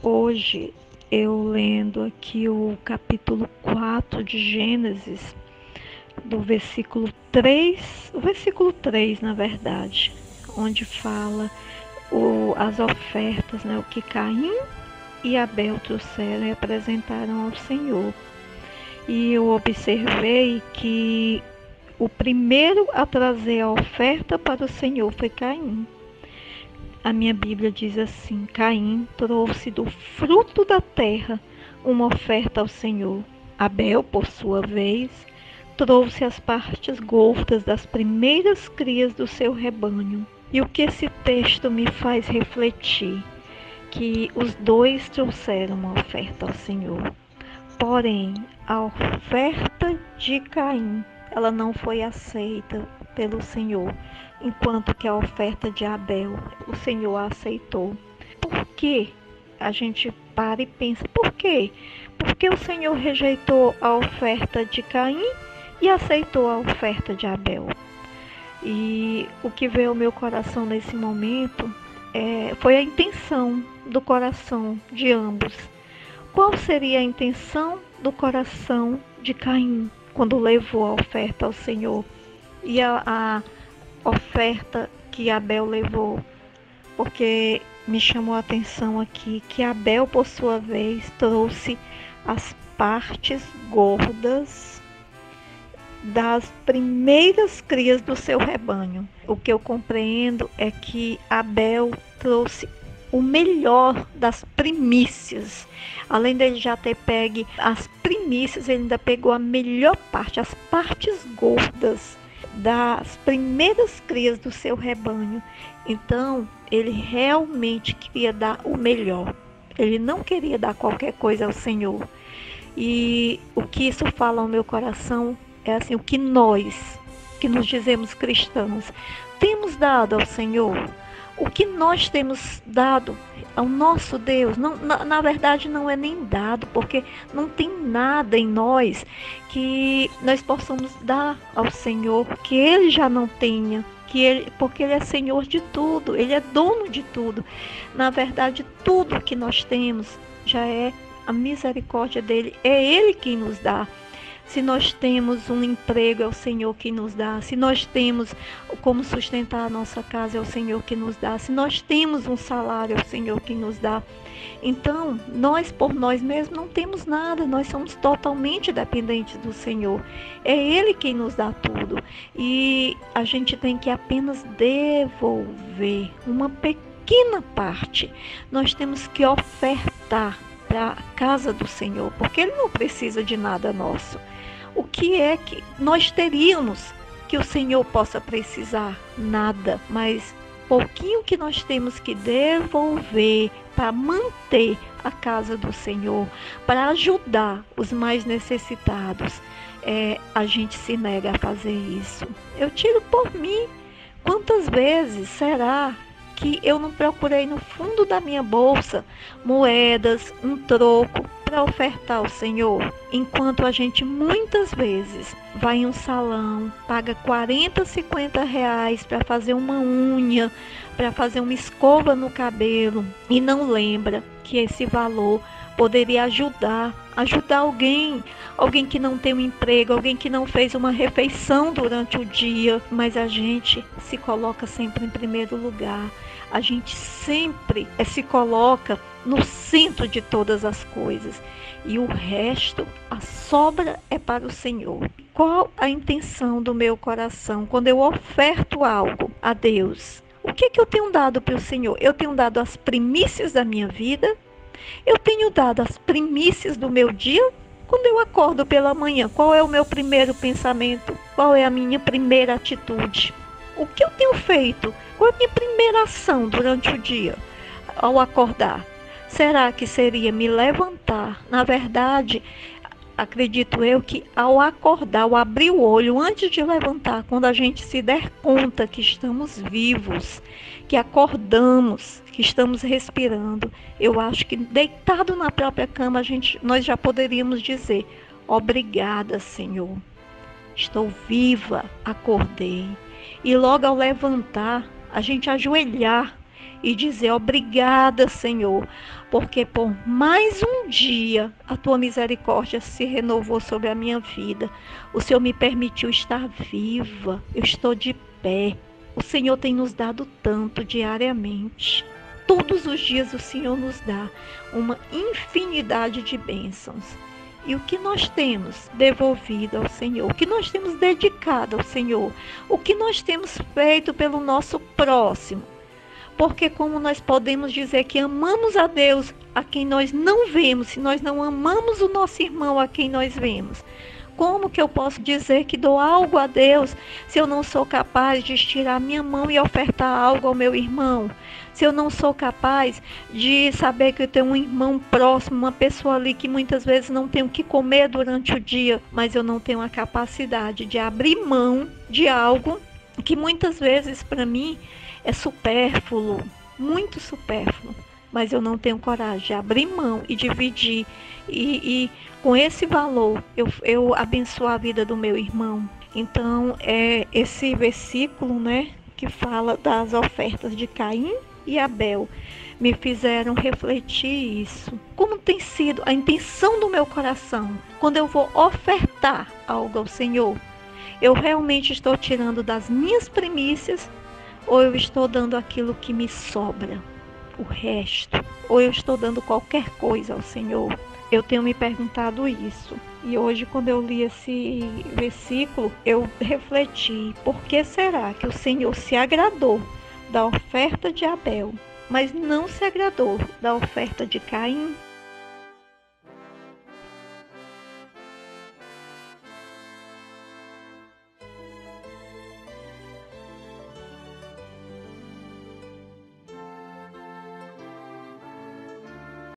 Hoje, eu lendo aqui o capítulo 4 de Gênesis, do versículo 3 na verdade, onde fala as ofertas, né, o que Caim e Abel trouxeram e apresentaram ao Senhor. E eu observei que o primeiro a trazer a oferta para o Senhor foi Caim. A minha Bíblia diz assim: Caim trouxe do fruto da terra uma oferta ao Senhor. Abel, por sua vez, trouxe as partes gordas das primeiras crias do seu rebanho. E o que esse texto me faz refletir? Que os dois trouxeram uma oferta ao Senhor. Porém, a oferta de Caim, ela não foi aceita pelo Senhor, enquanto que a oferta de Abel, o Senhor a aceitou. Por que? A gente para e pensa, por quê? Porque o Senhor rejeitou a oferta de Caim e aceitou a oferta de Abel. E o que veio ao meu coração nesse momento foi a intenção do coração de ambos. Qual seria a intenção do coração de Caim quando levou a oferta ao Senhor e a oferta que Abel levou? Porque me chamou a atenção aqui que Abel, por sua vez, trouxe as partes gordas das primeiras crias do seu rebanho. O que eu compreendo é que Abel trouxe o melhor das primícias. Além dele já ter pegue as primícias, ele ainda pegou a melhor parte, as partes gordas das primeiras crias do seu rebanho. Então, ele realmente queria dar o melhor. Ele não queria dar qualquer coisa ao Senhor. E o que isso fala ao meu coração é assim, o que nós, que nos dizemos cristãos, temos dado ao Senhor. O que nós temos dado ao nosso Deus, não, na verdade não é nem dado, porque não tem nada em nós que nós possamos dar ao Senhor, que Ele já não tenha, porque Ele é Senhor de tudo, Ele é dono de tudo. Na verdade, tudo que nós temos já é a misericórdia dEle, é Ele quem nos dá. Se nós temos um emprego, é o Senhor que nos dá. Se nós temos como sustentar a nossa casa, é o Senhor que nos dá. Se nós temos um salário, é o Senhor que nos dá. Então, nós por nós mesmos não temos nada. Nós somos totalmente dependentes do Senhor. É Ele quem nos dá tudo. E a gente tem que apenas devolver uma pequena parte. Nós temos que ofertar para a casa do Senhor, porque Ele não precisa de nada nosso. O que é que nós teríamos que o Senhor possa precisar? Nada, mas pouquinho que nós temos que devolver para manter a casa do Senhor, para ajudar os mais necessitados. A gente se nega a fazer isso. Eu tiro por mim. Quantas vezes será que eu não procurei no fundo da minha bolsa moedas, um troco para ofertar ao Senhor? Enquanto a gente muitas vezes vai em um salão, paga 40, 50 reais para fazer uma unha, para fazer uma escova no cabelo e não lembra que esse valor poderia ajudar alguém que não tem um emprego, alguém que não fez uma refeição durante o dia, mas a gente se coloca sempre em primeiro lugar. A gente sempre se coloca no centro de todas as coisas e o resto, a sobra é para o Senhor. Qual a intenção do meu coração quando eu oferto algo a Deus? O que eu tenho dado para o Senhor? Eu tenho dado as primícias da minha vida? Eu tenho dado as primícias do meu dia? Quando eu acordo pela manhã, qual é o meu primeiro pensamento? Qual é a minha primeira atitude? O que eu tenho feito? Qual é a minha primeira ação durante o dia ao acordar? Será que seria me levantar? Na verdade, acredito eu que ao acordar, ao abrir o olho, antes de levantar, quando a gente se der conta que estamos vivos, que acordamos, que estamos respirando, eu acho que deitado na própria cama, nós já poderíamos dizer: obrigada, Senhor. Estou viva, acordei. E logo ao levantar, a gente ajoelhar e dizer obrigada, Senhor, porque por mais um dia a tua misericórdia se renovou sobre a minha vida. O Senhor me permitiu estar viva, eu estou de pé. O Senhor tem nos dado tanto diariamente. Todos os dias o Senhor nos dá uma infinidade de bênçãos. E o que nós temos devolvido ao Senhor, o que nós temos dedicado ao Senhor, o que nós temos feito pelo nosso próximo. Porque como nós podemos dizer que amamos a Deus a quem nós não vemos, se nós não amamos o nosso irmão a quem nós vemos? Como que eu posso dizer que dou algo a Deus se eu não sou capaz de estirar minha mão e ofertar algo ao meu irmão? Se eu não sou capaz de saber que eu tenho um irmão próximo, uma pessoa ali que muitas vezes não tem o que comer durante o dia, mas eu não tenho a capacidade de abrir mão de algo que muitas vezes para mim é supérfluo, muito supérfluo, mas eu não tenho coragem de abrir mão e dividir e com esse valor eu abençoar a vida do meu irmão. Então é esse versículo, né, que fala das ofertas de Caim e Abel, me fizeram refletir isso. Como tem sido a intenção do meu coração quando eu vou ofertar algo ao Senhor? Eu realmente estou tirando das minhas primícias ou eu estou dando aquilo que me sobra, o resto? Ou eu estou dando qualquer coisa ao Senhor? Eu tenho me perguntado isso. E hoje, quando eu li esse versículo, eu refleti: por que será que o Senhor se agradou da oferta de Abel, mas não se agradou da oferta de Caim?